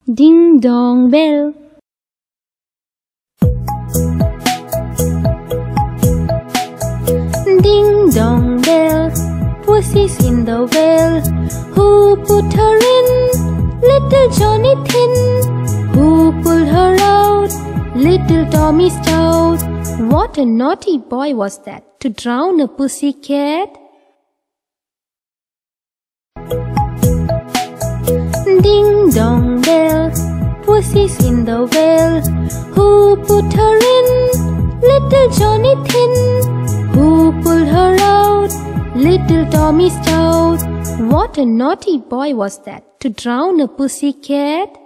Ding dong bell. Ding dong bell, pussy's in the well. Who put her in? Little Johnny Tin. Who pulled her out? Little Tommy Stout. What a naughty boy was that, to drown a pussycat? Ding dong bell, pussy's in the well. Who put her in? Little Johnny Tin. Who pulled her out? Little Tommy Stout. What a naughty boy was that, to drown a pussycat?